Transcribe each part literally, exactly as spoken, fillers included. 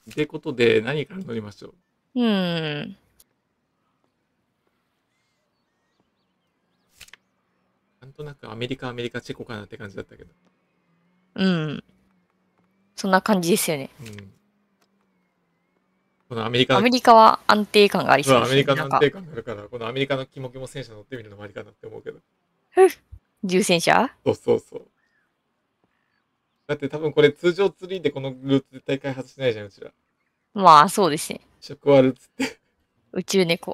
ってことで、何から乗りましょう。 うーん。 なんとなくアメリカ、アメリカ、チェコかなって感じだったけど。 うん。そんな感じですよね。 うん。このアメリカの、 アメリカは安定感がありそうアですね。 メリカの安なんか。 定感があるから、このアメリカのキモキモ戦車乗ってみるのもありかなって思うけど。 重戦車そうそうそう。だって多分これ通常ツリーでこのルート絶対開発しないじゃん、うちら。 まあ、そうですね。 食あるっつって。 宇宙猫。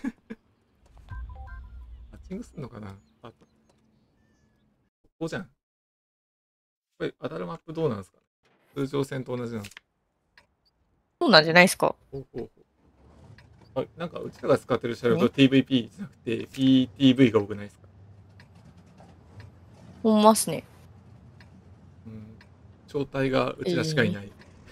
マッチングすんのかなあ、ここじゃん。これ、当たるマップどうなんですか？通常戦と同じなんですか？ そうなんじゃないですか。 ほうほうほう。あ、なんかうちらが使ってる車両と ティーブイピー じゃなくて ピーティーブイ が多くないですか？ ほんまっすね。 うん。招待がうちらしかいない。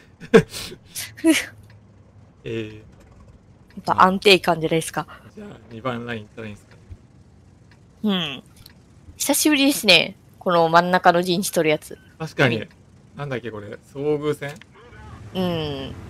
えー、 やっぱ安定感じゃないですか。 じゃあにばんライン行ったらいいんですか？ うん。久しぶりですね。この真ん中の陣地取るやつ。 確かに。なんだっけこれ、遭遇戦うん。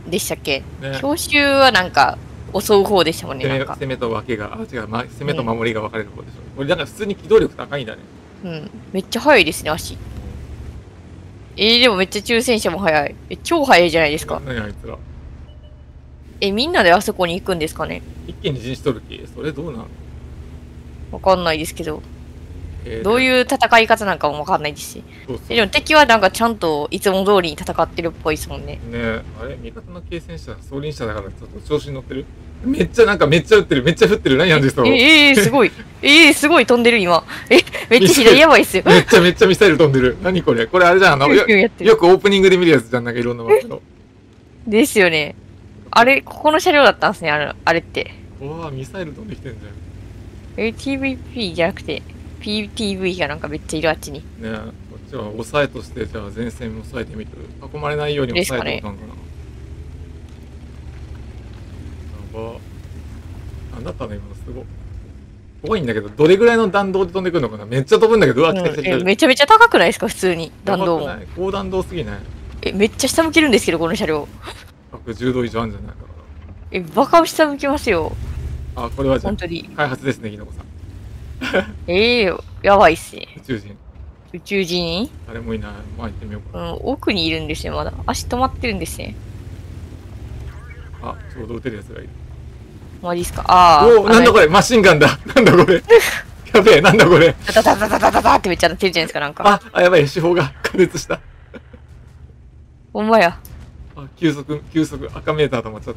でしたっけ、 ね、 教習はなんか、襲う方でしたもんね、 攻めなんか。 攻めと分けが、あ、違う、ま、攻めと守りが分かれる方でしょ。これなんか普通に機動力高いんだね。 うん。めっちゃ速いですね、足。えー、でもめっちゃ抽選者も速い。え、超速いじゃないですか。 何あいつら。 え、みんなであそこに行くんですかね？ 一気に陣地取る気？それどうなの？ わかんないですけど。 えー、 どういう戦い方なんかもわかんないですし。 そうそうえ、でも敵はなんかちゃんといつも通りに戦ってるっぽいですもんね。 ねえ、あれ味方の軽戦車、装輪車だからちょっと調子に乗ってる？めっちゃなんかめっちゃ撃ってる、めっちゃ降ってる。何なんですか？ え、えー、すごい。えー、すごい飛んでる今。え、めっちゃ左やばいっすよ。 めっちゃめっちゃミサイル飛んでる。何これ？これあれじゃん、あの、よ、よくオープニングで見るやつじゃん、なんかいろんなマップの。 ですよね。あれ、ここの車両だったんですね、あれ、あれって。 うわぁ、ミサイル飛んできてんじゃん。 え、ティーブイピー じゃなくて、ピーティーブイ がなんかめっちゃいるあっちに。 ねえ、こっちは抑えとして、じゃあ前線も抑えてみる。囲まれないように抑えておかんかな。やば。なんだったの今のすごい。怖いんだけど、どれぐらいの弾道で飛んでくるのかな？めっちゃ飛ぶんだけど、うわ、来た来た来た。 うん、え、めちゃめちゃ高くないですか、普通に。弾道も。 高弾道すぎない？ え、めっちゃ下向けるんですけど、この車両。 ひゃくじゅうど以上あるんじゃないかな。 え、バカ下向きますよ。 あ、これはじゃあ、 本当に。 開発ですね、きのこさん。 ええー、やばいっすね。 宇宙人。 宇宙人あれもいない。まあ行ってみようかな。うん、奥にいるんですよ、まだ。足止まってるんですね。 あ、ちょうど撃てるやつがいる。 マジっすか？ああ。 おお、なんだこれ、マシンガンだ。なんだこれ。やべえ、なんだこれ。 ダダダダダダダってめっちゃなってるじゃないですか、なんか。 あ、あ、やばい、手法が加熱した。 ほんまや。 あ、急速、急速、赤メーター止まっちゃった。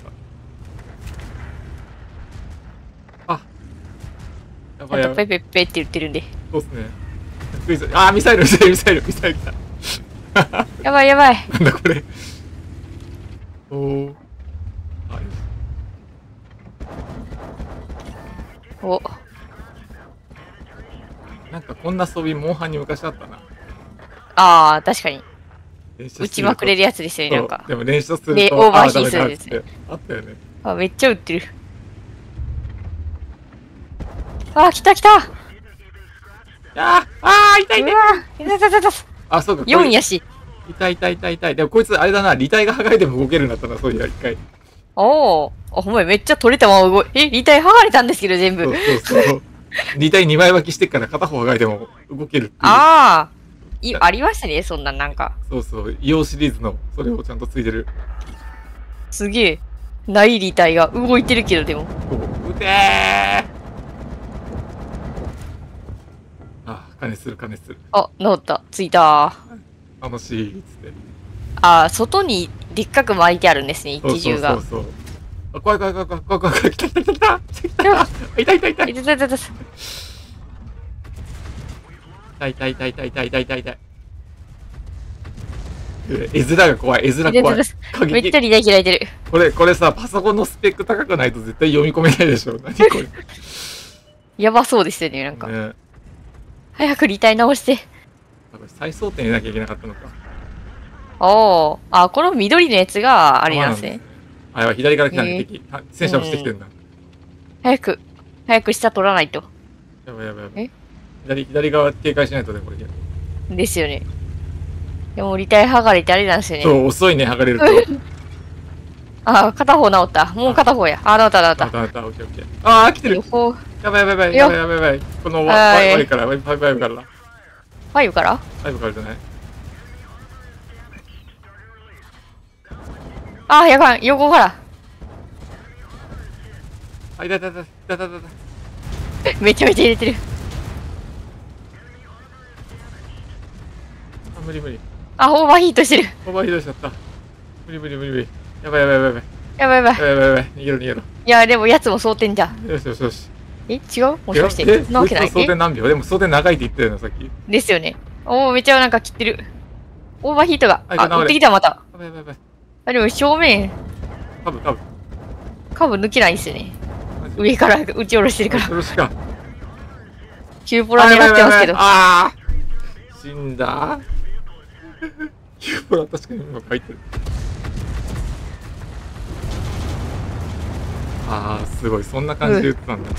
あ、やばいやばい。 ペペペって言ってるんで。 そうっすね。クイズ、あ、ミサイル、ミサイル、ミサイル、ミサイル来た。 やばいやばい。 なんだこれ。おお。あ、 お。 なんかこんな装備、モンハンに昔あったな。 ああ、確かに。撃ちまくれるやつですよね、なんか。 でも連射すると、 で、オーバーヒーするですね。 あったよね。 あ、めっちゃ撃ってる。あ、来た来た。 ああ、ああ、痛い痛い。 痛い痛い痛い痛い。 あ、そうか。 よんやし。 痛い痛い痛い痛い。でもこいつあれだな、履帯が剥がれても動けるんだったな、そういや、一回。 おお。あ、ほんまめっちゃ取れたまま動い。え、履帯剥がれたんですけど、全部。 そうそうそう。履帯にまい巻きしてっから片方剥がれても動けるっていう。 ああ。い、ありましたね、そんなんなんか。 そうそう、硫黄シリーズの、それをちゃんとついてる。 すげえ。ない履帯が動いてるけど、でも。 うてーあ、加熱する加熱する。 あ、治った。ついた。 楽しいっつって。 ああ、外にでっかく巻いてあるんですね、一重が。 そうそうそうそう。あ、怖い怖い怖い怖い怖い怖い怖い。来た来た来た来た来た。痛い痛い痛い。 痛い痛い痛い痛い。 痛い痛い痛い痛い痛い痛い痛い痛い。絵面が怖い、絵面怖い。 めっちゃ履帯開いてる。 これ、これさ、パソコンのスペック高くないと絶対読み込めないでしょ。何これ。 やばそうですよね、なんか。ね、早く履帯直して。 再装填入れなきゃいけなかったのか。 おお。あ、この緑のやつがあれなんですね。 あ、やばい、左から来たね、敵。戦車もしてきてんだ。 早く、早く下取らないと。 やばいやばいやばい。左、左側警戒しないとね、これ。 ですよね。でも、履帯剥がれてあれなんですよね。 そう、遅いね、剥がれると。 あ、片方治った。もう片方や。あ、治った治った。 あったあった、オッケーオッケー。ああ、来てる。 ほう。 やばいやばいやばいやばいやばい。このワはいワイワイから、ワイワイワイから。 ファイブからワイブからじゃない。 あ、やばい。横から。 あ、いたいたいたいたいたいた。 めちゃめちゃ入れてる。 あ、無理無理。 あ、オーバーヒートしてる。 オーバーヒートしちゃった。無理無理無理無理。やばいやばいやばいやばい。 やばいやばい。 やばいやばいやばい。逃げろ逃げろ。 いや、でもやつも装填じゃん。 よしよしよし。 え、違うもしかして。 え、 なわけない。 装填何秒？でも装填長いって言ったよな、さっき。 ですよね。おー、めっちゃなんか切ってる。オーバーヒートが。あ、 あ撃ってきたまた。 やばいやばいやばい。 あ、でも正面、 カブカブ。 カブ抜けないんですよね。上から撃ち下ろしてるから。 よろしか。 キューポラ狙ってますけど。 ああ死んだ。キューポラ確かに今書いてる。ああすごい、そんな感じで打ってたんだ。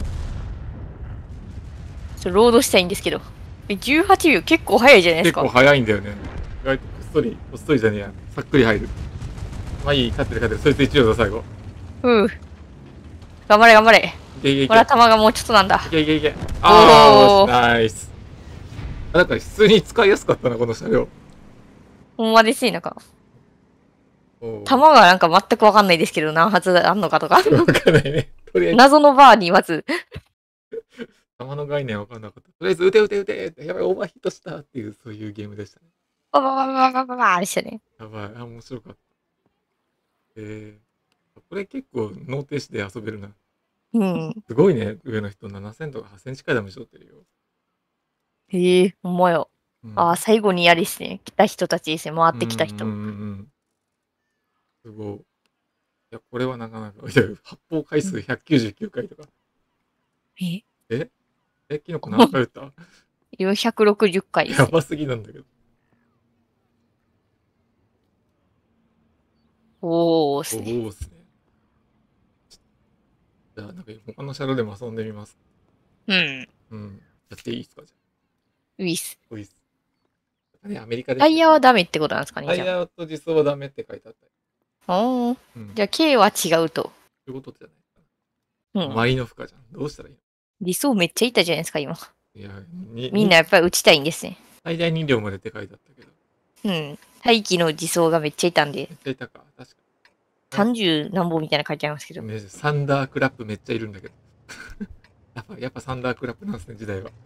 ちょロードしたいんですけど。え、じゅうはちびょう結構早いじゃないですか。 結構早いんだよね。意外とこっそり、こっそりじゃねえや。さっくり入る。まあいい、勝ってる勝ってる。そいついちびょうだ、最後。 うん。頑張れ頑張れ。 いけいけいけ。 ほら、弾がもうちょっとなんだ。 いけいけいけ。あおーあ、ナイス。なんか普通に使いやすかったな、この車両。 ほんまですね、なんか。 おー弾がなんか全くわかんないですけど、何発あんのかとか。 わかんないね。とりあえず、 謎のバーにまず。 弾の概念わかんなかった。とりあえず、撃て撃て撃てって、やばい、オーバーヒートしたっていう、そういうゲームでしたね。 バババババババーでしたね。 やばい、あ、面白かった。えー、これ結構、脳停止で遊べるな。 うん。 すごいね、上の人ななせんとかはっせん近いダメージ取ってるよ。 へえ、ほんまよ。 うん、 ああ、最後にやりっすね。来た人たちですね。回ってきた人。 うんうんうんうん。すごい。いや、これはなかなか。いや、発砲回数ひゃくきゅうじゅうきゅうかいとか。 えええ、キノコ何回撃ったよんひゃくろくじゅっかいですね。 やばすぎなんだけど。 おーっすね。 おおっすね。じゃあ、なんか他の車両でも遊んでみます。 うん。 うん。やっていいですかじゃウィス。 あ。おいっす。ね、アメリカでタイヤはダメってことなんですかね、 タイじゃヤと実装はダメって書いてあったり。 あ。おー。 うん。 じゃあ、K は違うと。 そういうことじゃないかな。 うん。 マリノフカじゃん。どうしたらいい理想めっちゃいたじゃないですか、今。 のいや、にみんなやっぱり打ちたいんですね。 最大に両までって書いてあったけど。 うん。大気の自走がめっちゃいたんで、 めっちゃいたか。確かさんじゅう何本みたいな書いてありますけど。 に。ねサンダークラップめっちゃいるんだけど。やっぱ、やっぱサンダークラップなんですね、時代は。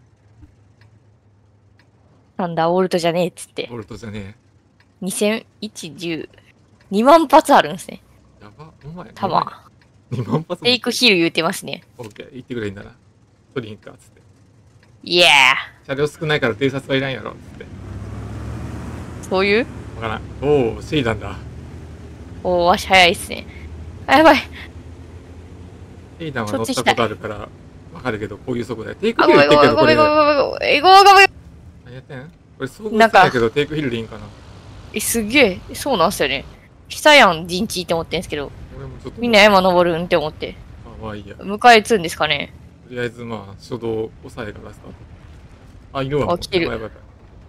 サンダーオールトじゃねえっつってボ。ルトじゃねにせんいちじゅう。にまん発あるんですね。 え。やば、お前。 弾。 にまん発テイクヒル言うてますね。 オッケー、行ってくれいいんだな。取りに行くか、つって。 イエ車両少ないから偵察はいらんやろ、つって。 ーそういうわからん。おお、シェイダンだ。 おー、足早いっすね。あ、やばい。 シェイダンは乗っそっち行きたいたことあるから、わかるけど、こういう速度で。テイクあ、 ヒルごめん言ってるけど、これ。 ごめんごめんごめんごめんごめん。え、ごめんごめん。 何やってんこれ、遭遇なんかしたけど、テイクヒルでいいんかな。 え、すげえ。そうなんすよね。下やん、陣地って思ってんすけど。 俺もちょっと。 みんな山登るんって思って。 あ、まあいいや。と迎え撃つんですかね。 りあえず、まあ、初動抑えからスタート。あ、いるわ。 あ来てるやばいやばい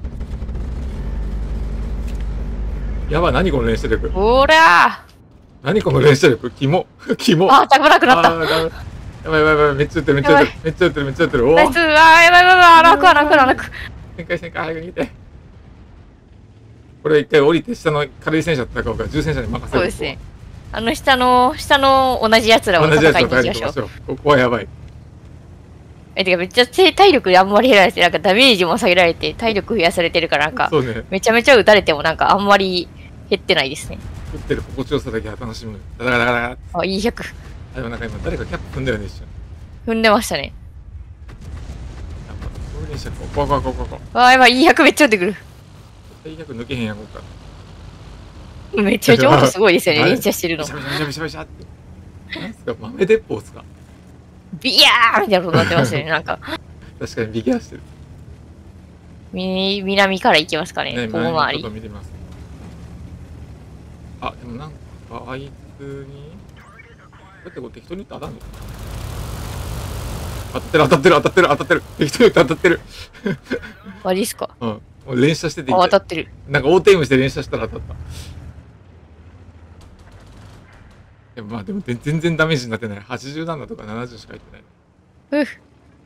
やばい、何この連射力。 おら何この連射力。キモ。キモ。 ーあ、高くなくなった。 あーダメやばいやばいやばい。めっちゃ撃ってる、めっちゃ撃ってる。めっちゃ撃ってる、めっちゃ撃ってる。おおナイス。あー、やばいやばいやばい。楽は楽は楽。 旋回旋回、早く逃げて。これ一回降りて、下の軽い戦車と戦うから、重戦車に任せる。 そうですね。あの下の、下の同じ奴らを同じや戦つをいに行きましょう。 帰りましょう。ここはやばい。 え、てかめっちゃ体力あんまり減られて、なんかダメージも下げられて、体力増やされてるからなんか、 そうね。 めちゃめちゃ撃たれてもなんかあんまり減ってないですね。 撃ってる心地よさだけは楽しむ。ダダダダダダ。 あ、いいひゃく。 あ、でもなんか今、誰かキャップ踏んだよね、一瞬。 踏んでましたね。 やっぱ、そう連射、ここ、ここ、ここ、ここ。 あー、やばい、いいひゃくめっちゃ撃ってくる。 最悪抜けへんやん、ここから。 めちゃめちゃ音すごいですよね、 あれ連射してるのビシ。ャビシャビシャビシャビシャって。なんすか、豆鉄砲っすか。 ビヤーみたいなことになってますよね、なんか。 確かにビギャーしてる。 み、南から行きますかね、 ね、 遠前にちょっ回り。 と見てみます。あ、でもなんか、あいつに、だってこれ適当に言って当たんの当たってる当たってる当たってる当たってる適当に言って当たってるマジっすか。 うん。もう連射してていあ、 い。 当たってる。 なんかオーテイムして連射したら当たった。 でもまあでも全全然ダメージになってない。はちじゅうななとかななじゅうしか入ってない。 うっ。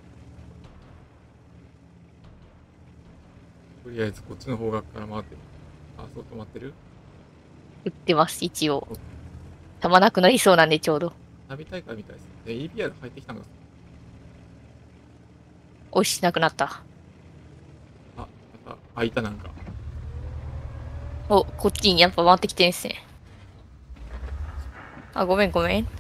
とりあえずこっちの方角から回ってる。あ、そう止まってる。 打ってます、一応。弾なくなりそうなんで、ちょうど。 旅大会みたいですね。で、イーピーアール 入ってきたのが。 押しなくなった。 あ、また開いたなんか。 お、こっちにやっぱ回ってきてんすね。あ、ごめんごめん。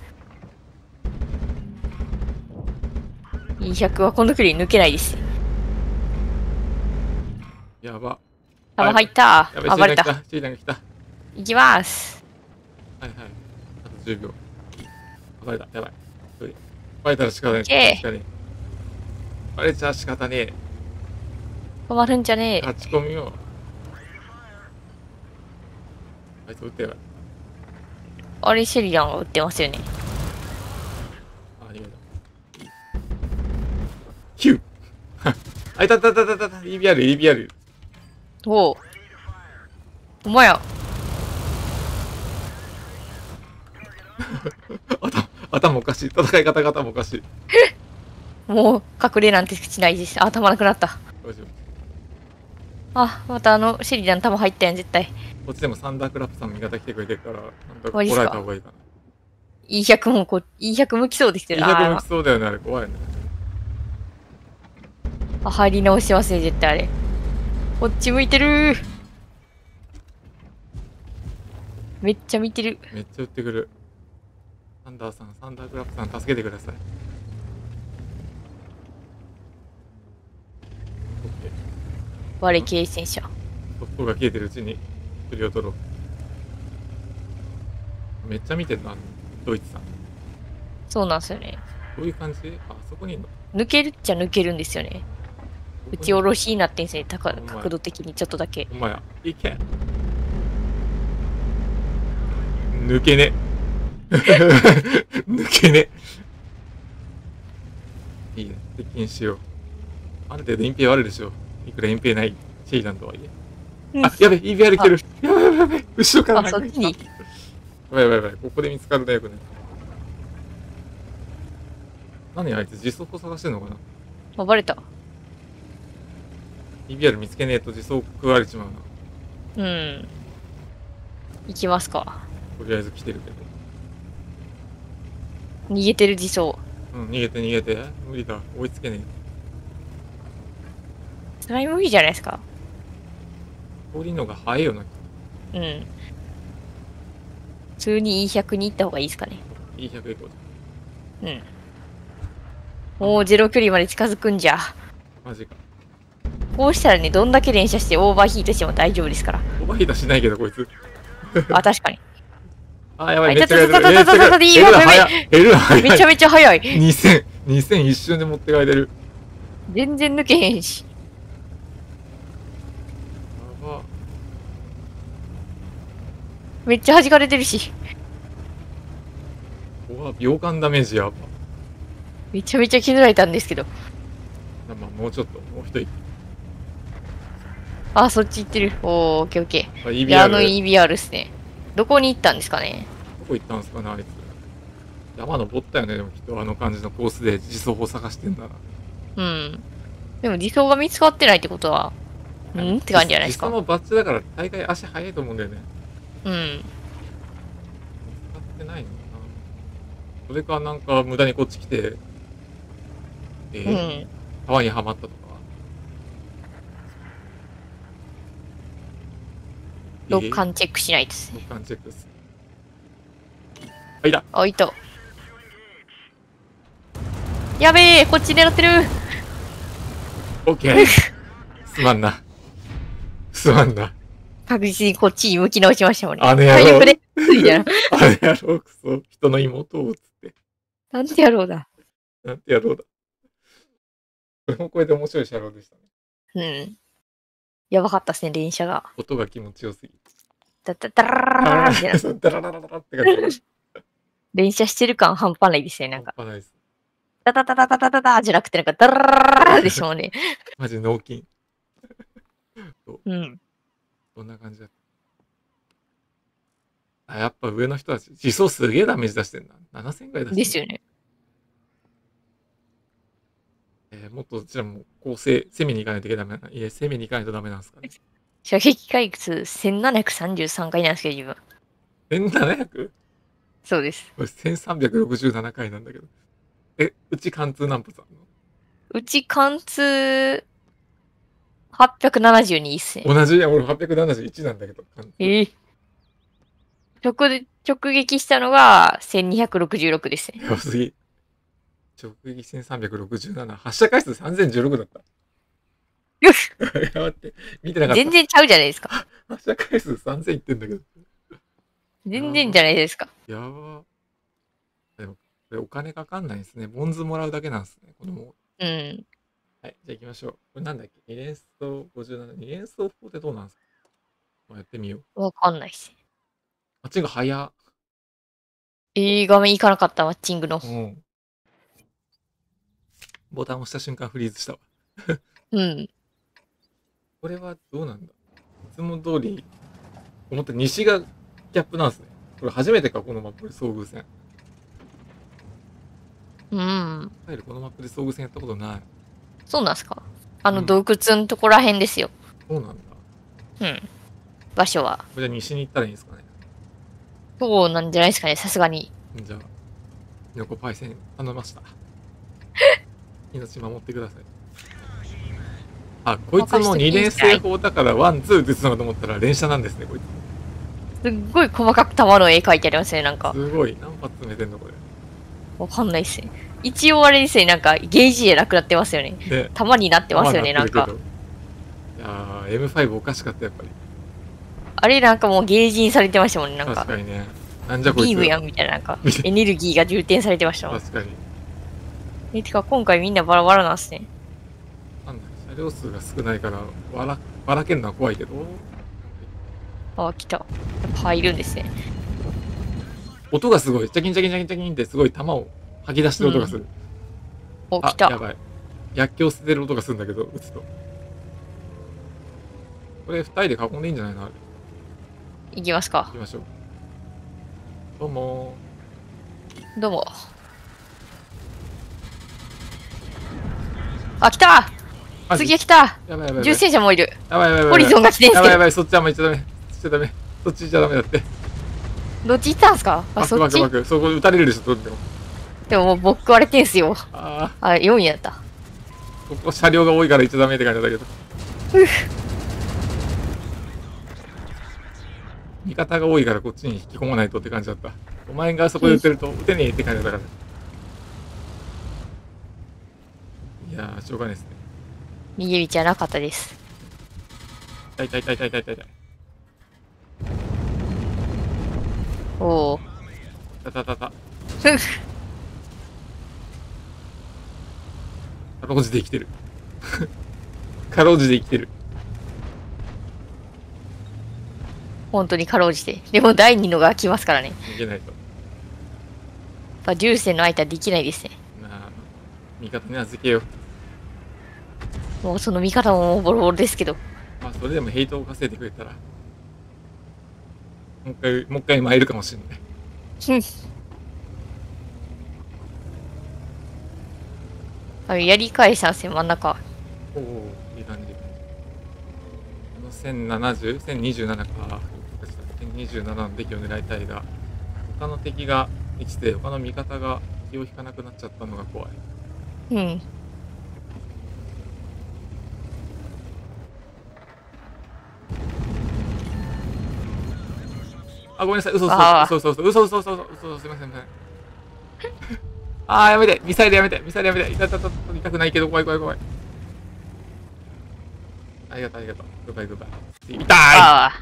イーひゃく はこの距離抜けないです。 やば。 弾入った。 やべ、 暴れた。 シーランが来た。 行きます。 はいはい。あとじゅうびょう。暴れた。やばい。暴れたら仕方ねえ。 確かに。暴れちゃ仕方ねえ。 止まるんじゃねえ。 勝ち込みよう。あいつ撃ってやばい。 あれ、シェリランが撃ってますよね。 あ、逃げた。ヒューあ、いたたたたたた イービーアール、イービーアール。 おう。お前や。 頭、頭おかしい。戦い方が頭おかしい。 もう、隠れなんてしないです。あ、弾なくなった。 どうしよう。 あ、またあの、シェリラン弾入ったやん、絶対。 こっちでもサンダークラップさんの味方来てくれてるから、なんとかマジっすかこらえた方がいいかな。 イーひゃく もこう、イーひゃく 向きそうできてる。 イーひゃくあ向きそうだよね、あれ。怖いね。 あ、入り直してますね、絶対あれ。こっち向いてる。めっちゃ見てる。 めっちゃ撃ってくる。サンダーさん、サンダークラップさん、助けてください。オッケー。 我経戦者。 トップが消えてるうちに、釣りを取ろう。めっちゃ見てるな、ドイツさん。 そうなんですよね。 どういう感じ？あ、そこにいんの？ 抜けるっちゃ抜けるんですよね。打ち下ろしになってんすね、高角度的にちょっとだけ。 ほんまや。いけ。抜けね。抜けね。いいね。接近しよう。ある程度隠蔽はあるでしょ。いくら隠蔽ないシェイランとはいえ。 うん、 あ、やべ、イービーアール 来てる。やばいやばいやばい。後ろからあ、そっちに。 やばいやばいやばい。ここで見つかるね、よくね。何あいつ自走を探してんのかな。 あ、バレた。 イービーアール 見つけねえと自走食われちまうな。 うん。行きますか。 とりあえず来てるけど。 逃げてる自走。 うん、逃げて逃げて。無理だ。追いつけねそれは無理じゃないですか。 え。降りるのが早いよな。 うん。普通に イーひゃく に行った方がいいですかね。 イーひゃく 行こう。 うん。もうゼロ距離まで近づくんじゃ。 マジか。 こうしたらね、どんだけ連射してオーバーヒートしても大丈夫ですから。 オーバーヒートしないけど、こいつ。 あ、確かに。 あ、やばい、 あめっちゃいたたたたたたたたたいいよ減る早い。 めちゃめちゃ早い。 にせん、にせん一瞬で持って帰れる。 全然抜けへんし。 やば。 めっちゃ弾かれてるし。 うわ、秒間ダメージやば。 めちゃめちゃ削られたんですけど。 まあ、もうちょっと、もう一息。 あ、そっち行ってる。おー、オッケーオッケー。 あ、イービーいや、 アーあのル。 イービーアール っすね。どこに行ったんですかね。 どこ行ったんすかね、あいつ。山登ったよね、でもきっとあの感じのコースで自走法探してんだな。 うん。でも自走が見つかってないってことは、うんって感じじゃないですか。 自走もバッチだから大概足速いと思うんだよね。 うん。 見つかってないのかな。それかなんか無駄にこっち来て、えー、 うん。 川にはまったとか。 ロッカンチェックしないですロね。 ッカンチェックです。あ、いた。 あ、いた。やべえ、こっち狙ってる。 オッケー。すまんな。すまんな。 確実にこっちに向き直しましたもんね。 あの野郎体力で。みたいな。 あれやろう、くそ。人の妹をつって。 なんてやろうだ。 なんてやろうだ。これもこれで面白い車両でしたね。 うん。やばかったっすね、連射が。 音が気持ちよすぎ。 ダダダラララララみたいな。 ダラララララって感じ。 連射してる感半端ないですね、なんか。 半端ないです。 ダダダダダダダダじゃなくて、なんかダラララララでしょうね。 マジ脳筋。 うん。 こんな感じだった。 あ、やっぱ上の人たち、自走すげえダメージ出してんな。ななせんぐらい出してんですよね。 えー、もっとうちらも構成、攻めに行かないといけないダメな。いえ、攻めに行かないとダメなんですかね。 射撃回数せんななひゃくさんじゅうさんかいなんですけど、自分。 せんななひゃく？ そうです。 これせんさんびゃくろくじゅうななかいなんだけど。え、うち貫通何発あるの？ うち貫通はっぴゃくななじゅうにっすね。 同じや、俺はっぴゃくななじゅういちなんだけど、貫通。 えー、直で、直撃したのがせんにひゃくろくじゅうろくですね。 やばすぎ。直撃せんさんびゃくろくじゅうなな。発射回数さんぜんじゅうろくだった。 よしやばって。見てなかった。 全然ちゃうじゃないですか。 発射回数さんぜんいってんだけど。 全然じゃないですか。 やば。でも、これお金かかんないですね。ボンズもらうだけなんですね。このもうん。 はい。じゃあ行きましょう。これなんだっけ？ に 連装ごじゅうなな。に連装法ってどうなんですか？まあやってみよう。 わかんないっす。 あっちが早っ。 えー、画面いかなかった、マッチングの。 うん。ボタンを押した瞬間フリーズしたわ。 うん。 これはどうなんだ？いつも通り、思った西がギャップなんですね。これ初めてか、このマップで遭遇戦。 うん。 このマップで遭遇戦やったことない。 そうなんすか？あのうん洞窟のとこらへんですよ。 そうなんだ。 うん。場所は。 これじゃあ西に行ったらいいんですかね。 そうなんじゃないですかね、さすがに。 じゃあ、横パイセン頼みました。命守ってください。あ、こいつもに連成法だからワン、ツー打つのかと思ったら連射なんですね、こいつ。 すっごい細かく弾の絵描いてありますね、なんか。 すごい。何発詰めてんの、これ。 わかんないっすね。一応あれですね、なんかゲージでなくなってますよね。 で、 弾になってますよね、なんか。 弾なってるけど。いやー、エムファイブ おかしかった、やっぱり。 あれなんかもうゲージにされてましたもんね、なんか。 確かにね。なんじゃこいつ。 ビームやんみたいな、なんか。エネルギーが充填されてましたもん。 確かに。 え、てか今回みんなバラバラなんすね。 なんだ、車両数が少ないから、ばら、ばらけるのは怖いけど。 あ、来た。やっぱ入るんですね。 音がすごい。チャキンチャキンチャキンチャキンってすごい弾を吐き出してる音がする。 お、 あ、 来た。 やばい。薬莢捨てる音がするんだけど、撃つと。これ二人で囲んでいいんじゃないのあれ。 行きますか行き。ましょう。どうもどうも。あ、来たー。 次が来たやばいやばいやばい。 重戦車もいる。 やばいやばいやばい。 ホリゾンが来てんすけど。 やばいやばい、そっちはもう行っちゃダメ。そっちはダメ。そっち行っちゃダメだって。 どっち行ったんすかあ、 バックそっちバックバック。そこ撃たれるでしょ、どうでも。 でももう僕割れてんすよ。 ああ、よんいやった。 あ、ここ車両が多いから行っちゃダメって感じだけど。味方が多いからこっちに引き込まないとって感じだった。お前がそこで撃てると撃てねえって感じだから。いやー、しょうがないですね。 逃げ道じゃなかったです。 痛い痛い痛い痛い痛い痛い痛い。 おお。 たたたた。 ふんかろうじて生きてる。かろうじて生きてる。 本当にかろうじて。でもだいにのが来ますからね。 逃げないと。 やっぱ重戦の相手はできないですね。 なあ、味方に預けよう。 もうその味方ももうボロボロですけど。 まあ、それでもヘイトを稼いでくれたら、もう一回、もう一回参るかもしれない。 ふん。あれ、やり返したんすよ、真ん中。 おお、いい感じ。このせんななじゅう、せんにじゅうななか。せんにじゅうななの出来を狙いたいが、他の敵が生きて、他の味方が気を引かなくなっちゃったのが怖い。 うん。 あ、ごめんなさい、嘘嘘あー嘘嘘嘘嘘嘘嘘嘘嘘すいません、すいません。あー、やめて、ミサイルやめて、ミサイルやめて、痛い痛い痛い痛くないけど、怖い怖い怖い。ありがとう、ありがとう。グッバイグッバイ。痛いああ。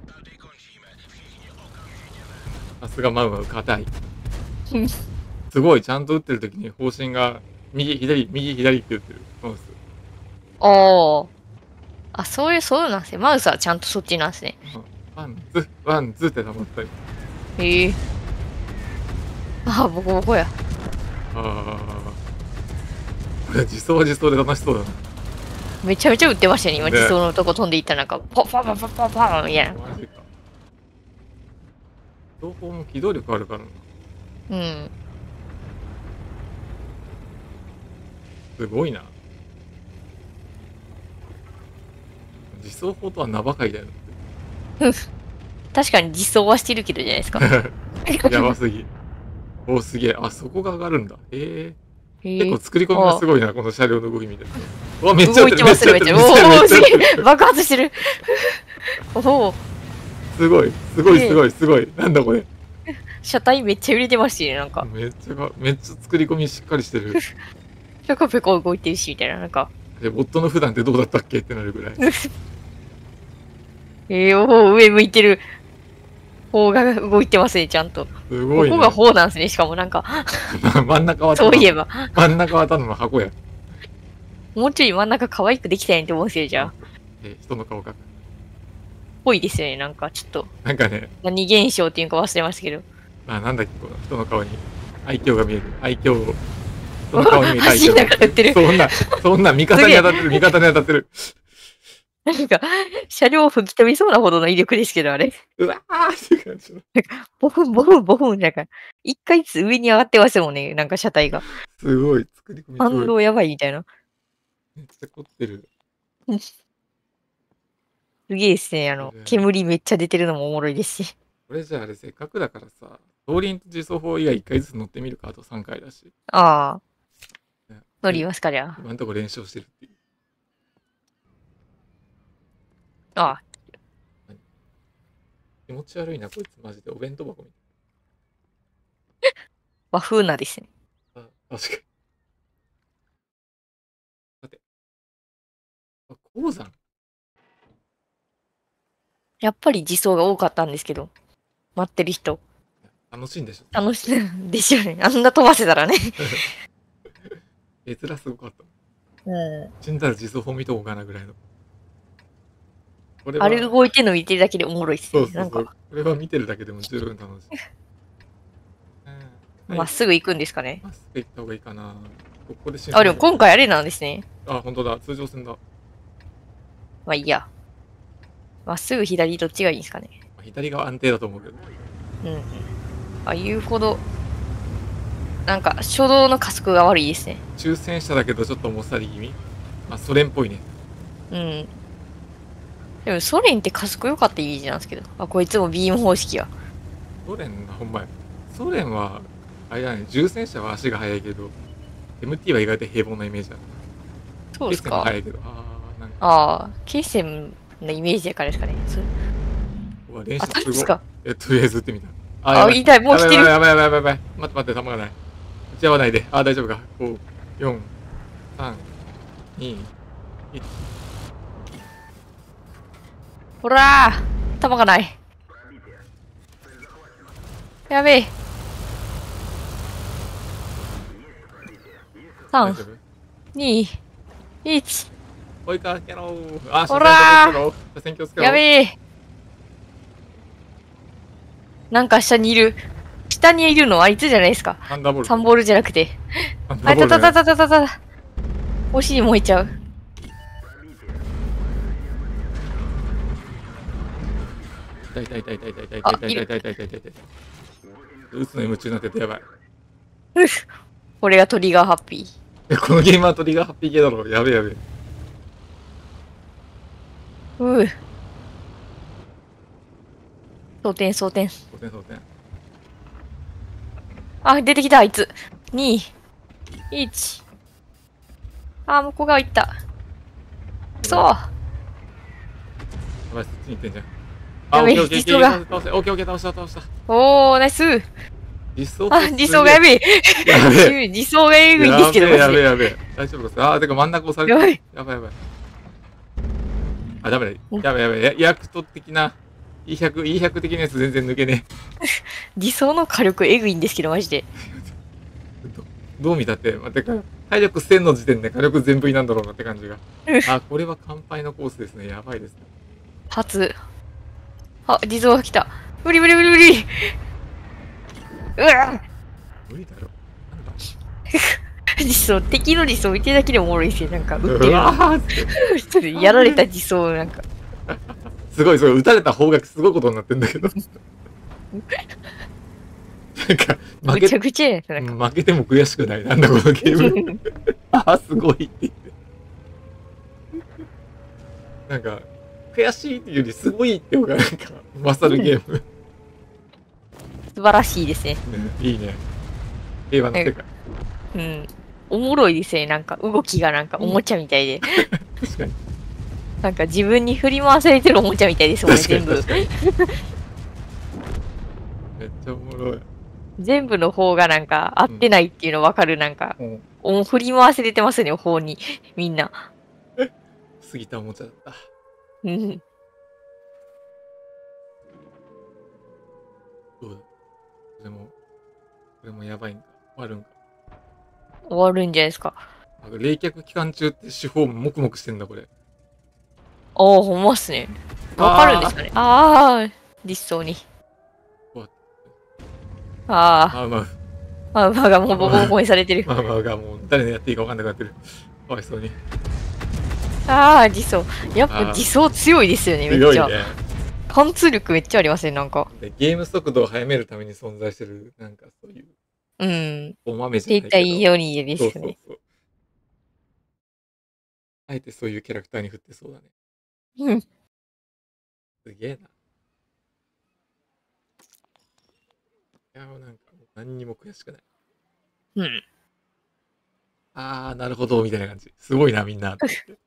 さすがマウは硬い。 うんすごい、ちゃんと打ってる時に方針が、右、左、右、左って打ってる。マウス。 おお。あ、そういう、そうなんですね。マウスはちゃんとそっちなんですね。 ワン、ツー、ワン、ツーって保ったり。 へえ。ああ、ボコボコや。 ああ。これ自走は自走で楽しそうだな。 めちゃめちゃ撃ってましたね、今、 ね自走のとこ飛んでいったらなんか、ポッパパパパパンみたいな。 マジか。 情報も機動力あるからな。 うん。 すごいな。自走砲とは名ばかりだよ。 確かに自走はしてるけどじゃないですか。 やばすぎ。お、すげえ。あ、そこが上がるんだ。へえ。 へえ結構作り込みがすごいな、この車両の動き見てると。うわ、めっちゃ動いてますね、めっちゃ。おお、すげえ爆発してる。おお、 すごい、すごい、すごい、すごい。なんだこれ。 車体めっちゃ揺れてますしね、なんか。 めっちゃが、めっちゃ作り込みしっかりしてる。 ペコペコ動いてるし、みたいな、なんか。 で、ボットの普段ってどうだったっけってなるぐらい。 えー、おお、上向いてる。砲が動いてますね、ちゃんと。 すごいね。 ここが砲なんですね、しかもなんか。 真ん中はそういえば。 真ん中はただの箱や。 もうちょい真ん中可愛くできたやんって思うんですよ、じゃあ。 え、人の顔が。 ぽいですよね、なんかちょっと。 なんかね。 何現象っていうか忘れましたけど。 あ、なんだっけ、この人の顔に愛嬌が見える。愛嬌を。人の顔に見える愛嬌が。ってる。 そんな、そんな味方に当たってる、味方に当たってる。 なんか、車両吹き飛びそうなほどの威力ですけど、あれ。 うわーって感じの。 なんか、ボフン、ボフン、ボフン、なんか、一回ずつ上に上がってますもんね、なんか車体が。 すごい、作り込みすごい。 反動やばいみたいな。 めっちゃ凝ってる。 すげえですね、あの、煙めっちゃ出てるのもおもろいですし。 これじゃああれ、せっかくだからさ、動輪と自走砲以外いっかいずつ乗ってみるか、あとさんかいだし。 ああ。乗りますか、じゃあ。 今んとこ連勝してるっていう。 ああ。 気持ち悪いな、こいつ、マジで。お弁当箱みたいな。和風なですね。 あ、確かに。さて。あ、鉱山。 やっぱり自走が多かったんですけど。待ってる人。 楽しいんでしょ。 楽しいんでしょうね。あんな飛ばせたらね。 絵面すごかった。 うん。 死んだら自走砲見とこうかなぐらいの。 これあれ動いてるの見てるだけでおもろいっすね。 そうそうそう。これは見てるだけでも十分楽しい。 ま、はい、っすぐ行くんですかね。 まっすぐ行った方がいいかな。ここで死んあ、でも今回あれなんですね。 あ、本当だ。通常線だ。 まあいいや。まっすぐ左どっちがいいんですかね。 左が安定だと思うけど。 うん。あ、言うほど、なんか初動の加速が悪いですね。 抽選車だけどちょっともっさり気味。あ、ソ連っぽいね。 うん。でもソ連って加速良かったイメージなんですけど。あ、こいつもビーム方式や。 ソ連はほんまや。ソ連は、あれだね、重戦車は足が速いけど、エムティー は意外と平凡なイメージだ。 そうですか。 速いけど、あー、なんか。 ああ、ケーセンのイメージやからですかね。 うわ、練習すごい。ですか。 え、とりあえず撃ってみた。 あ、言いたい、もう来てる。 やばいやばいやばいやばい。待って待って、弾がない。打ち合わないで。あ、大丈夫か。ご、よん、さん、に、いち。 ほらー弾がない。やべえ。さん、に、いち。 追いかけろー。あ、 ほらーやべえ。なんか下にいる。下にいるのあいつじゃないですか。 サンダーボール。 サンボールじゃなくて。あ、たたたたたたた。お尻燃えちゃう。 痛い痛い痛い痛い痛い痛い痛い痛い痛い痛い痛い痛い痛い痛い。打つのに夢中になっててやばい。 これがトリガーハッピー。 え、このゲームはトリガーハッピー系だろ。やべえやべえ。 うう。装填装填。 装填装填。 あ、出てきた、あいつ。に、いち。あ、向こう側行った。そう。 やばい、そっちに行ってんじゃん。あ、オッケーオッケー、実装が。オッケーオッケー、倒した、倒した。 おー、ナイス。 実装あ、実装がやべえ。 やべえ。 実装がえぐいんですけど。 やべえ、やべえ、やべえ。大丈夫か。あー、てか真ん中押されて。 やばい。 やばい、やばい。あ、ダメだ。やばい、やばい。や、ヤクト的な、イーひゃく、イーひゃく 的なやつ全然抜けねえ。 理想の火力えぐいんですけど、マジで。 ど, どう見たって、待ってか、体力せんの時点で火力全振りなんだろうなって感じが。あ、これは乾杯のコースですね。やばいですね。 初。あ、地蔵が来た。無理無理無理無理。うわ無理だろ。なんだ実装、敵の実装見てるだけでおもろいですよ。なんか、撃ってる。 うわーって。 やられた実装、なんか。 すごい、すごい。撃たれた方がすごいことになってんだけど。 なんか、負けむちゃくちゃやな。なんか負けても悔しくない。なんだこのゲーム。ああ、すごいって言って。なんか、悔しいっていうよりすごいって方がなんか、勝るゲーム。 素晴らしいですね。 ね、いいね。平和な世界。 うん。おもろいですね。なんか動きがなんかおもちゃみたいで。 確かに。 なんか自分に振り回されてるおもちゃみたいですもんね、全部。 確かに。めっちゃおもろい。 全部の方がなんか合ってないっていうの分かる。なんか、 うん、 お振り回されてますね、方に。みんな。 過ぎたおもちゃだった。 うん。 どうだ。これも、これもやばいんか。終わるんか。 終わるんじゃないですか。 なんか冷却期間中って手法もくもくしてんだ、これ。 ああ、ほんまっすね。わかるんですかね。ああ、実装に。ああ。 まあまあ。 まあまあがもうボコボコにされてる。 まあまあがもう誰のやっていいか分かんなくなってる。かわいそうに。 ああ、自走。やっぱ自走強いですよね、めっちゃ。 強いね。 貫通力めっちゃありますね、なんか。 でゲーム速度を速めるために存在してる、なんかそういう。 うん。 お豆じゃないけど。 絶対ようにですよね。そうそうそう。 あえてそういうキャラクターに振ってそうだね。 うん。 すげえな。いや、なんか何にも悔しくない。 うん。 あー、なるほど、みたいな感じ。すごいな、みんな。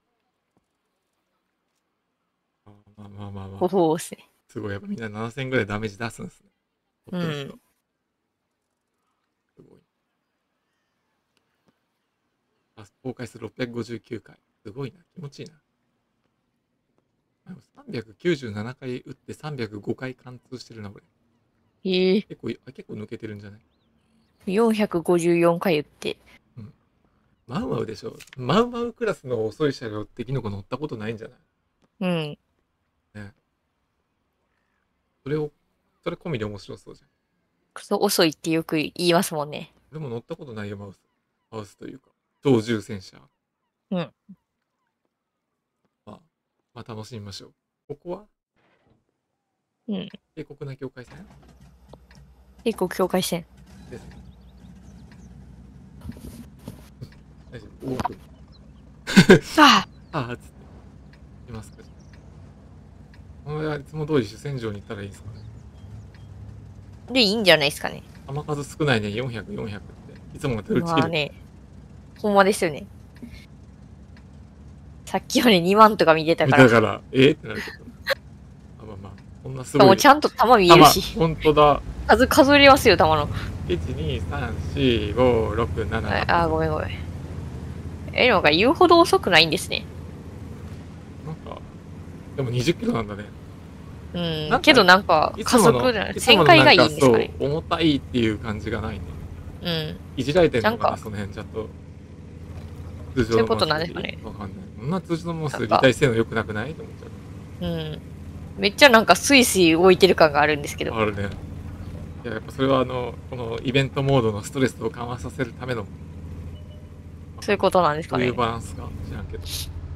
まあまあまあまあ。 そうですね。 すごい、やっぱみんなななせんぐらいダメージ出すんですね。 うん。 すごい。あ、公開数ろっぴゃくごじゅうきゅうかい。すごいな。気持ちいいな。さんびゃくきゅうじゅうななかい打ってさんびゃくごかい貫通してるな、これ。 ええー。 結構、結構抜けてるんじゃない？ よんひゃくごじゅうよんかい打って。 うん。マウマウでしょ。マウマウクラスの遅い車両ってキノコ乗ったことないんじゃない？ うん。 ね。それを、それ込みで面白そうじゃん。 クソ遅いってよく言いますもんね。 でも乗ったことないよ、マウス。マウスというか、超重戦車。 うん。 まあ、まあ楽しみましょう。ここはうん。 帝国な境界線帝国境界線。 ですね。大丈夫。オープン。 あああ、つって。いますか。このいつも通り主戦場に行ったらいいですかね。 で、いいんじゃないですかね。 弾数少ないね、よんひゃく、よんひゃくって。いつもが手打ち切る。 まあね。ほんまですよね。さっきはね、にまんとか見てたから。 見たから、えー、ってなるけど。あ、まあまあ、こんなすごい。 もうちゃんと弾見えるし。 ほんとだ。 数、数えれますよ、弾の。 いち、に、さん、よん、ご、ろく、なな。 あ、ごめんごめん。え、なんか言うほど遅くないんですね。 なんか、でもにじゅっキロなんだね。 うん、けどなんか、加速じゃない。旋回がいいんですかね。 そう、重たいっていう感じがないね。 うん。 いじられてんのかな、 なんかその辺ちゃんと。 通常のそういうことなんですかね。 わかんない。こんな通常のモンス立体性能良くなくないと思っちゃう。うん。めっちゃなんかスイスイ動いてる感があるんですけど。 あるね。いや、やっぱそれはあの、このイベントモードのストレスを緩和させるための。 そういうことなんですかね。 そういうバランスか知らんけど。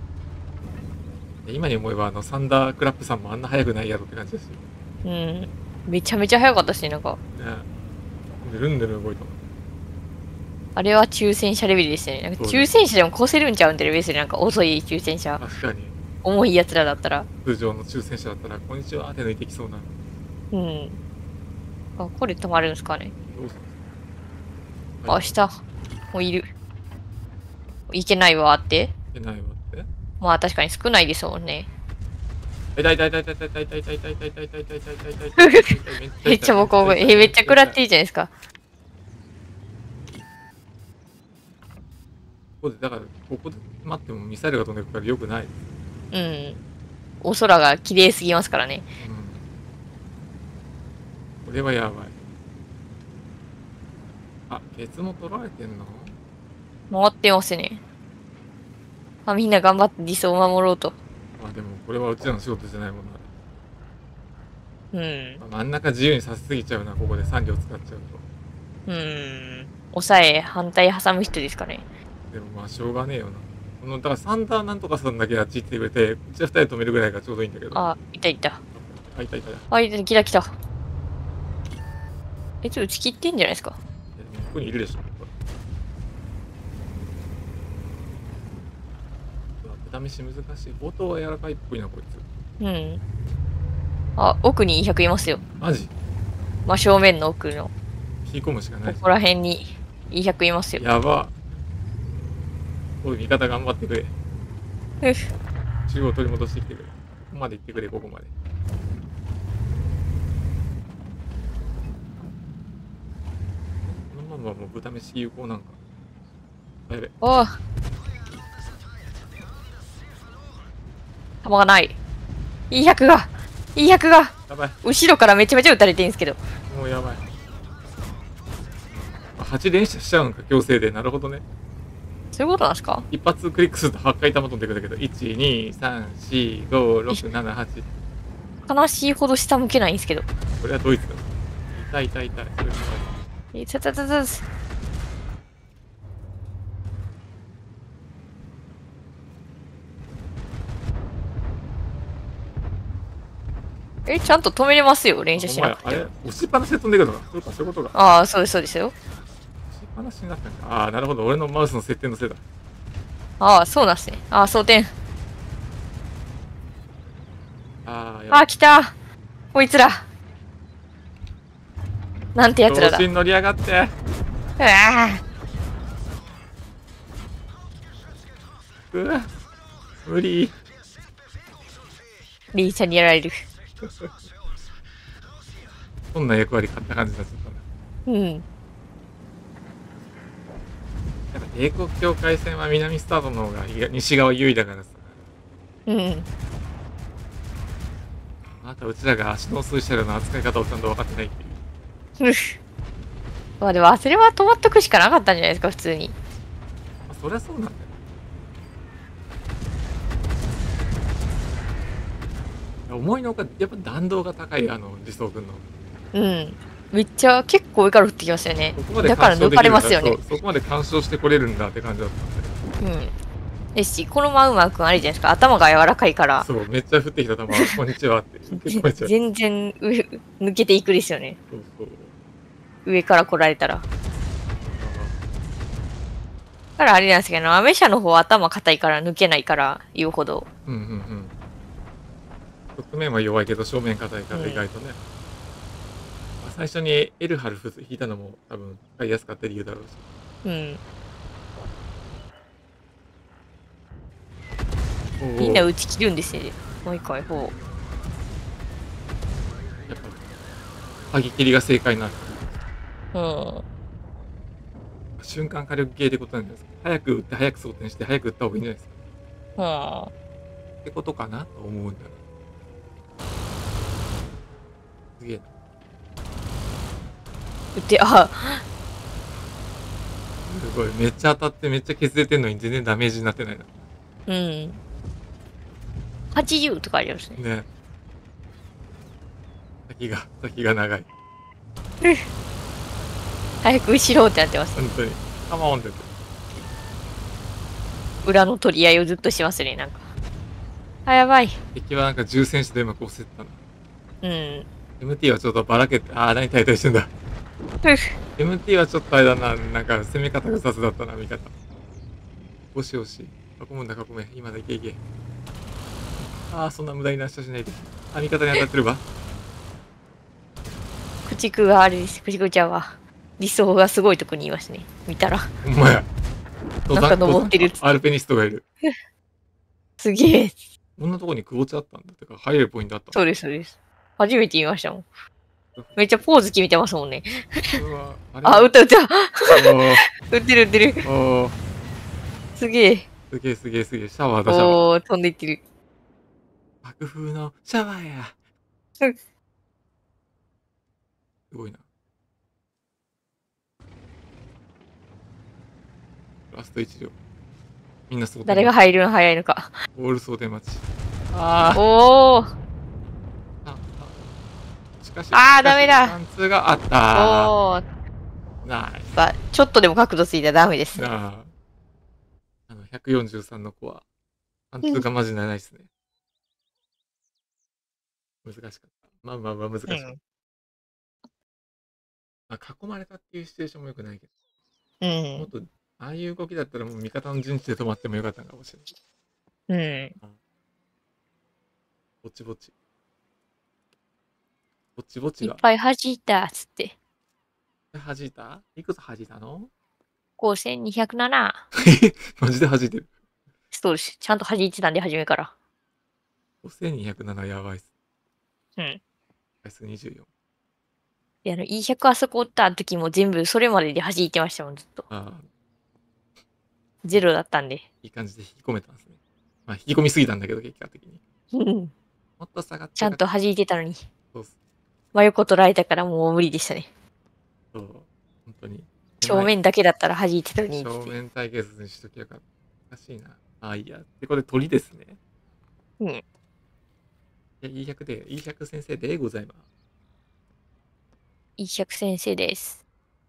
今に思えばあのサンダークラップさんもあんな速くないやろって感じですよ。 うん。めちゃめちゃ速かったしね、なんか。 ね。ぬるんぬる動いた。 あれは抽選車レベルですね。なんか抽選車でも越せるんちゃうんってレベルですね。なんか遅い抽選車。 確かに。 重いやつらだったら。 通常の抽選車だったら、こんにちはって抜いてきそうな。 うん。あ、これ止まるんですかね。 どうするあ、下。もういる。いけないわって。 いけないわって。 まあ確かに少ないですもんね。 痛い痛い痛い痛い痛い痛い痛い痛い痛い痛い痛い痛い痛い痛い痛い痛い痛い痛い。 めっちゃもうこう、え、めっちゃ食らっていいじゃないですか。 ここで、だから、ここで待ってもミサイルが飛んでくるから良くない。 うん。お空が綺麗すぎますからね。 うん。これはやばい。あ、ケツも取られてんの？ 回ってますね。あ、みんな頑張って理想を守ろうと。 まあでも、これはうちらの仕事じゃないもんな。 うん。 まあ、真ん中自由にさせすぎちゃうな、ここでさん両使っちゃうと。うん。抑え、反対挟む人ですかね。 でもまあ、しょうがねえよな。この、だからサンダーなんとかさんだけあっち行ってくれて、うちはふたり止めるぐらいがちょうどいいんだけど。 あ、いたいた。 あ、いたいた。 あ、いた、来た来た。 え、ちょっと打ち切ってんじゃないですか。 いやでもここにいるでしょ。ほらうわ豚飯難しい。冒頭は柔らかいっぽいな、こいつ。 うん。あ、奥にひゃくいますよ。 マジ真正面の奥の。 引き込むしかないじここら辺にひゃくいますゃん。 よ。 やば。おい、味方頑張ってくれ。 ふっ中央取り戻してきてくれ。ここまで行ってくれ、ここまで。このままもう豚飯有効なんか。あ、やべ。 おう。弾がない。いいひゃくがいいひゃくがやばい。 後ろからめちゃめちゃ撃たれてるんですけど。 もうやばい。あ、はち連射しちゃうんか、強制で。なるほどね。 そういうことなんですか？ 一発クリックするとはちかい弾飛んでくるんだけど、いち、に、さん、よん、ご、ろく、なな、はち。 悲しいほど下向けないんですけど。 これはドイツだ。痛い痛い痛い。それもいたたたた。え、ちゃんと止めれますよ、連射お前、 しなくて。 あれ押しっぱなしで飛んでくるのか。そうか、そういうことか。 ああ、そうです、そうですよ。 押しっぱなしになったんか。ああ、なるほど。俺のマウスの設定のせいだ。 ああ、そうなんですね。ああ、装填。 ああ、やああ、 ばい。 来た。こいつら。なんてやつらだ。 調子に乗り上がって。 うわうわ、無理。 リーチャにやられる。 こんな役割買った感じになっちゃったな。 うん。 やっぱ帝国境界線は南スタートの方が西側優位だからさ。 うん。 またうちらが足の数車両の扱い方をちゃんと分かってないっていう。 うっまあでも、それは止まっとくしかなかったんじゃないですか、普通に。 まあ、そりゃそうなんだよ。思いのほかやっぱ弾道が高い、あの理想君の。 うん。めっちゃ結構上から降ってきますよね。 そこまでだから抜かれますよね。 そう、そこまで干渉してこれるんだって感じだったんで。 うん。ですし、このマウマウ君あれじゃないですか、頭が柔らかいから、 そう、めっちゃ降ってきた球、こんにちはって。結構めっちゃ。 全然上抜けていくですよね。 そうそう。 上から来られたら。だからあれなんですけど、アメ車の方は頭硬いから抜けないから言うほど。 うんうんうん。側面は弱いけど正面硬いから意外とね。まあ、最初にエルハルフ引いたのも多分使いやすかった理由だろうし。 うん。 おうおうみんな打ち切るんですね。もう一回、ほやっぱ、剥ぎ切りが正解なう。うん。 瞬間火力系ってことなんじゃないですか。早く打って早く装填して早く打った方がいいんじゃないですか。 はあ。 ってことかなと思うんだよ。すげえな。 打って、あ、 すごい。めっちゃ当たってめっちゃ削れてんのに全然ダメージになってないな。 うん。はちじゅうとかありますね。 ね。先が、先が長い。 早く後ろってなってます。 本当に。カモンって言って。 裏の取り合いをずっとしますね、なんか。あ、やばい。 敵はなんか重戦士でうまく押せてたな。 うん。 エムティー はちょっとばらけて、ああ、何対対してんだ。 ふっエムティー はちょっとあれだな、なんか攻め方が雑だったな、味方。よしよし。囲むんだ、囲め。今だ、いけいけ。ああ、そんな無駄になしゃしないで。あ、味方に当たってるわ。 駆逐があれです。駆逐ちゃんは。理想がすごいとこにいますね。見たら。 ほんまや。 なんか登ってるっつってアルペニストがいる。 すげえ。 こんなとこにクボチあったんだ。てか、入れるポイントあったそうです、そうです。初めて見ましたもん。めっちゃポーズ決めてますもんね。 うわあれあ、撃った撃ったおー撃ってる撃ってる。 おーすげえ。 すげえすげえすげえ。シャワーだ、シャワー。 おー、飛んでいってる。 爆風のシャワーや。 うんすごいな。ラストいち両。みんなそう誰が入るの早いのか。 オール装填待ち。あーおー。 あ。あしかし、 あーダメだ貫通があったおー。 ー。ナイス。 やっぱちょっとでも角度ついたらダメですね。 なあ。あの、ひゃくよんじゅうさんの子は、貫通がマジでないですね。難しかった。まあまあまあ難しかった。 うんあ、囲まれたっていうシチュエーションもよくないけうど、もっん。 と、ああいう動きだったらもう味方の陣地で止まってもよかったのかもしれうん。 ない。ぼちぼち。ぼちぼちが。 いっぱい弾いたっつって。 弾いたいくつ弾いたの？ ごせんにひゃくなな。 マジで弾いてる。 そうです。ちゃんと弾いてたんで、初めから。 ごせんにひゃくななやばいっす。 うん。 回数にじゅうよん。 で、あの、イーひゃく あそこおった時も全部それまでで弾いてましたもん、ずっと。 ああ、 ゼロだったんで。 いい感じで引き込めたんですね。まあ、引き込みすぎたんだけど、結果的に。 うんもっと下がってちゃんと弾いてたのに。 そうっす。 真横取られたからもう無理でしたね。 そう。本当に。 正面だけだったら弾いてたのに。 正面対決にしときゃよかった。難しいな。ああ、いいや。で、これ鳥ですね。 うん。 いや、イーひゃく で、イーひゃく 先生でございます。 イーひゃく先生です。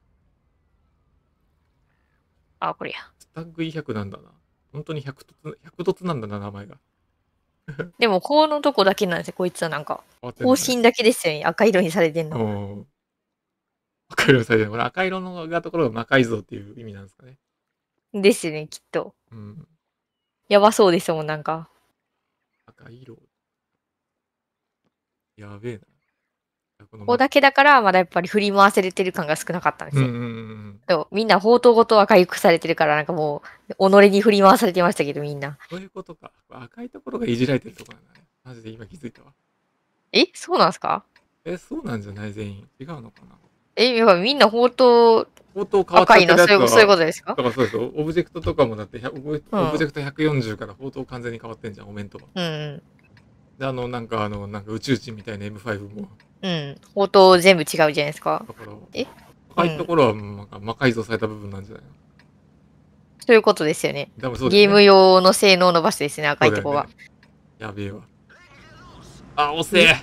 あ、これや。 スタッグ イーひゃく なんだな。本当にひゃく凸、ひゃく凸なんだな、名前が。 でも、このとこだけなんですよ、こいつはなんか。方変わってんのね。 針だけですよね、赤色にされてんの。 おー赤色にされてる。これ赤色のがところが魔改造っていう意味なんですかね。 ですよね、きっと。 うん。 やばそうですもん、なんか。 赤色。やべえな。このここだけだから、まだやっぱり振り回されてる感が少なかったんですよ。 うんうんうん。 でもみんな宝刀ごと赤いくされてるから、なんかもう、己に振り回されてましたけど、みんな。 そういうことか。赤いところがいじられてるところなんだね。マジで今気づいたわ。 えそうなんすか？ え、そうなんじゃない全員。違うのかな。 え、やっぱみんな宝刀相当変わっちゃ赤いの、 ってるやつは、 そういうそういうことですか？ だからそうですよ。オブジェクトとかもだってひゃく、オブうんオブジェクトひゃくよんじゅうから相当完全に変わってんじゃん、お面とか。 うんうん。 で、あの、なんかあの、なんか宇宙人みたいな エムファイブ も。 うん。宝刀全部違うじゃないですか。 だから、 え赤いところは、なんか魔改造された部分なんじゃないの？ そういうことですよね。 多分そうだよね。 ゲーム用の性能の場所ですね、赤そうだよねいとこは。 やべえわ。あ、遅え。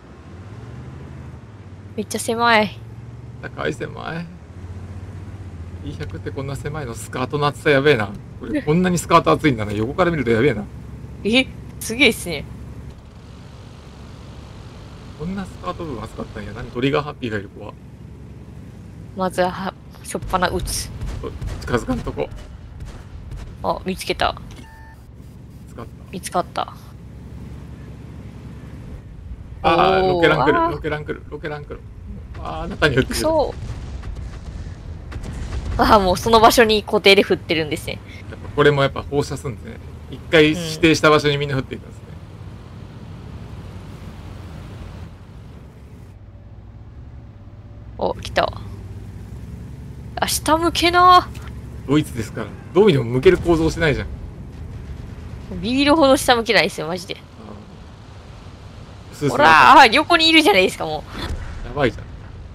めっちゃ狭い。 高い狭い。イーひゃく ってこんな狭いの？スカートの厚さやべえな。これこんなにスカート厚いんだな。横から見るとやべえな。 えすげえっすね。 こんなスカート部分厚かったんや。何トリガーハッピーがいる子は。 まずはは、しょっぱな撃つ。 近づかんとこ。 あ、見つけた。 使った。 見つかった。 ああ、 おーロケラン来る。 あーロケラン来る。ロケラン来る。ああ、あなたに撃ってる。 そう。ああ、もうその場所に固定で振ってるんですね。 やっぱこれもやっぱ放射するんですね。一回指定した場所にみんな降っていくんですね。 お、来た。あ、下向けな。 ドイツですから。どう見ても向ける構造してないじゃん。 ビビるほど下向けないですよ、マジで。 スースーほらー、横にいるじゃないですか、もやばいじゃん。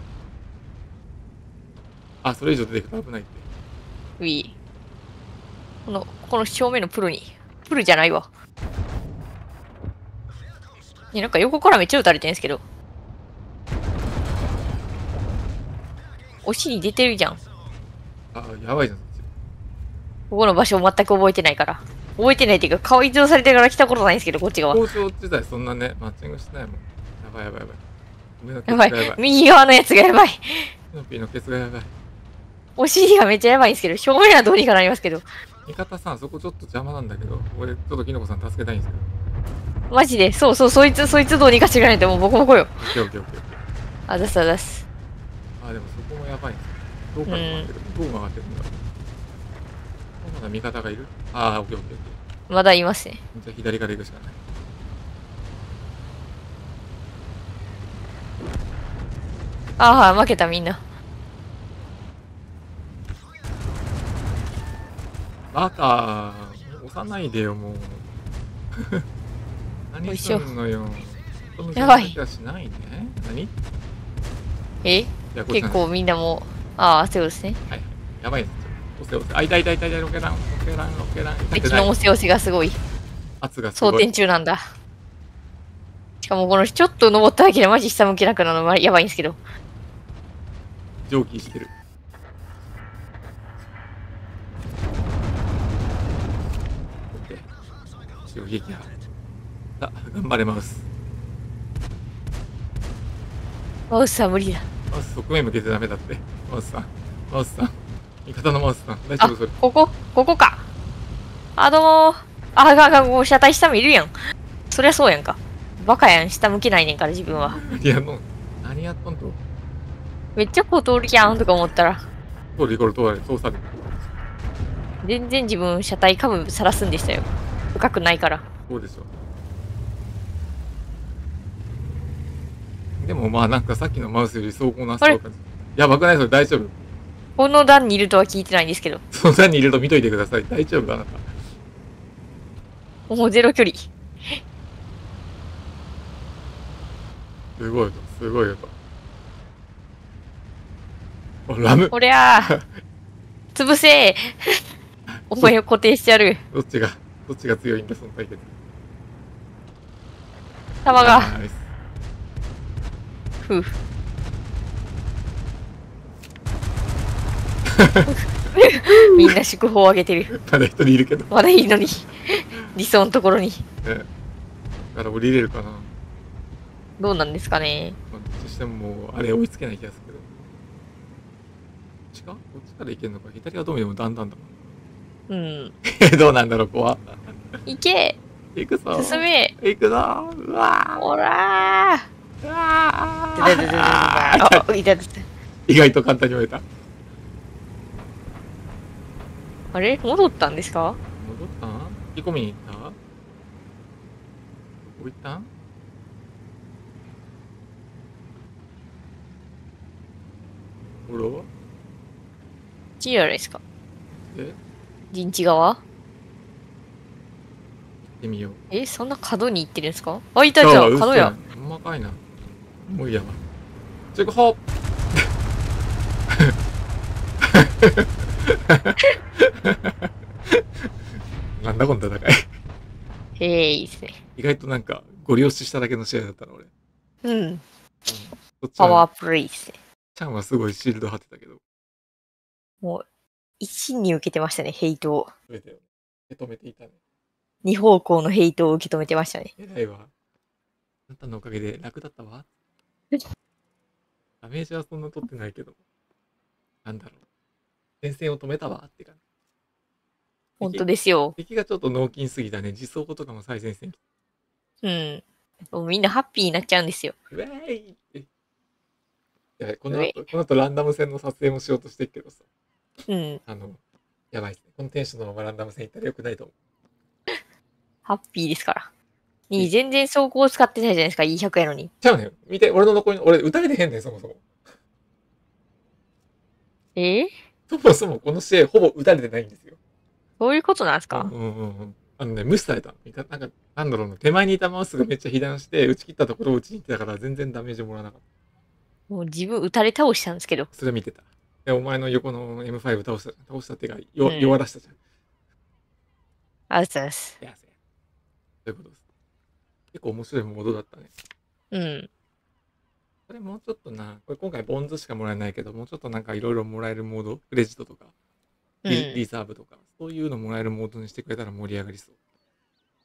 あ、それ以上出てくると危ないって。 う。ウィー。この、この正面のプルに。プルじゃないわ。ね、なんか横からめっちゃ撃たれてるんですけど。お尻出てるじゃん。 あ、やばいじゃん、そっち。 ここの場所を全く覚えてないから。覚えてないっていうか、顔移動されてから来たことないんですけど、こっち側。 交渉自体そんなね、マッチングしてないもん。やばいやばいやばい。目のケやばいツがやばい。 右側のやつがやばい。 ノピーのケツがやばい。 お尻がめっちゃやばいんですけど、正面はどうにかなりますけど。 味方さん、そこちょっと邪魔なんだけど、俺、ちょっとキノコさん助けたいんですけど。 マジで、そうそう、そいつ、そいつどうにかしてくれないともうボコボコよ。 オッケーオッケーオッケーオッケあざすあざす。 ー。あ、でもそこもやばいんですよ。どうから曲がってる、どう曲がってるんだろう。まだ味方がいる？ああ、オッケーオッケーオッケまだいますね。 ー。じゃあ左から行くしかない。 ああ、負けたみんな。 バカー。押さないでよ、もう。何すんのよ。 やばいはしないね。何？いえやこれじゃない結構みんなもう、ああ、そうですね。 はいはい。やばいです。押せ押せ。あ、痛い痛い痛い痛い、ロケラン、ロケラン、ロケラン。痛くない敵の押せ押せがすごい。 圧がすごい。 装填中なんだ。しかもこのちょっと登っただけでマジ下向けなくなるのまやばいんですけど。 蒸気してる。オッケー。衝撃波。さあ、頑張れマウス。 マウスは無理だ。 マウス側面向けてダメだって。マウスさん。マウスさん。味方のマウスさん。大丈あ夫それ。、 ここ、ここか。あ、どうもー。あ、あかんあかん、もう車体下見るやん。そりゃそうやんか。バカやん、下向けないねんから、自分は。 いや、もう、何やっとんと。 めっちゃこう通るやんとか思ったら、 通るこれ通られ、そうされる。 全然自分車体下部さらすんでしたよ。深くないから。 そうでしょ。でもまあなんかさっきのマウスより走行なさそう感じ。やばくないそれ大丈夫。 この段にいるとは聞いてないんですけど。 その段にいると見といてください。大丈夫あなた。 もうゼロ距離。 すごい音、すごい音。お、ラム。 おりゃー。潰せー。お前を固定してやる。 どっちが、どっちが強いんだ、その対決。 弾が。 ナイス。 ふう。みんな祝砲をあげてる。 まだ一人いるけど。 まだいいのに。理想のところに。 ね。だから降りれるかな。 どうなんですかね。 まあ、どっちしてももう、あれ追いつけない気がするけど。こっちかこっちから行けるのか。左はどう見てもだんだんだうん。 な。どうなんだろう、怖。 行け行くぞ。 進め行くぞ。うわおらー。うわー。ででででででー。 あ、いたいた。 意外と簡単に終えた。 あれ戻ったんですか？ 戻ったん？引き込みに行った？どこ行ったん？ほら？ こっちじゃないですか。 え？ 陣地側？ 行ってみよう。 え、そんな角に行ってるんですか？あ、いたじゃん、角や。 ほんまかいな。もういいやわ。ちょこほなんだこの戦い。 へえ、いいですね。 意外となんか、ゴリ押ししただけの試合だったの、俺。 うん。 うん、そっちパワは、 ープレイですね。 ちゃんはすごいシールド張ってたけど。 もう、一心に受けてましたね、ヘイトを。 増えたよね。受け止めていたね。 二方向のヘイトを受け止めてましたね。 偉いわ。あなたのおかげで楽だったわ。ダメージはそんな取ってないけど。なんだろう。前線を止めたわって感じ。 本当ですよ。 敵がちょっと脳筋すぎたね。実装とかも最前線。 うん。もうみんなハッピーになっちゃうんですよ。 ウェーイって。いや、この後、この後ランダム戦の撮影もしようとしてるけどさ。 うん。 あの、やばいっすね。このテンションのままランダム戦行ったらよくないと思う。 ハッピーですから。に全然走行使ってないじゃないですか、イーひゃく やのに。 ちゃうねん。見て、俺の残りの、俺、撃たれてへんねん、そもそも。 えー、 そもそもこの試合、ほぼ撃たれてないんですよ。 そういうことなんですか？ うんうんうんうん。あのね、無視された。なんか、なんだろうな、手前にいたマウスがめっちゃ被弾して、打ち切ったところを打ちに行ってたから、全然ダメージもらわなかった。 もう自分撃たれ倒したんですけど。 それ見てた。で、お前の横の エムファイブ 倒した、倒したっていうか、よ、 うん弱らしたじゃん。 ありがとうございます。 いや、せや。そういうことです。結構面白いモードだったね。 うん。 これもうちょっとな、これ今回ボンズしかもらえないけど、もうちょっとなんかいろいろもらえるモード、クレジットとか、リ,、 うん、 リザーブとか、そういうのもらえるモードにしてくれたら盛り上がりそう。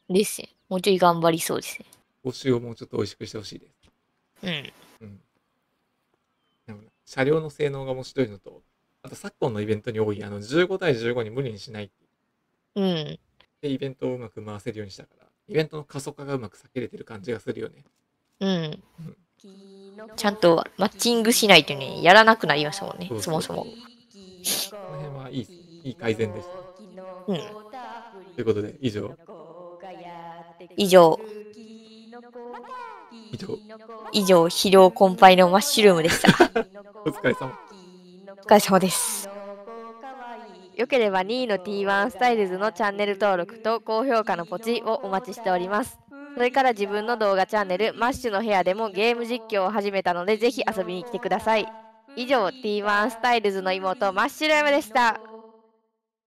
ですね。もうちょい頑張りそうですね。 報酬をもうちょっと美味しくしてほしいです。 うん。 うん。でも車両の性能が面白いのと、あと昨今のイベントに多い、あの、じゅうご対じゅうごに無理にしないうん。 で、イベントをうまく回せるようにしたから、イベントの加速化がうまく避けれてる感じがするよね。 うん。 うん、 ちゃんとマッチングしないとね、やらなくなりましたもんね、 そうそうそもそも。 この辺はいい、いい改善でした。 うん。 ということで、以上。 以上。 以上。 以上、疲労困憊のマッシュルームでした。 お疲れ様。 お疲れ様です。よければにいの ティーワン スタイルズのチャンネル登録と高評価のポチをお待ちしております。それから自分の動画チャンネルマッシュの部屋でもゲーム実況を始めたのでぜひ遊びに来てください。以上 ティーワン スタイルズの妹マッシュルームでした。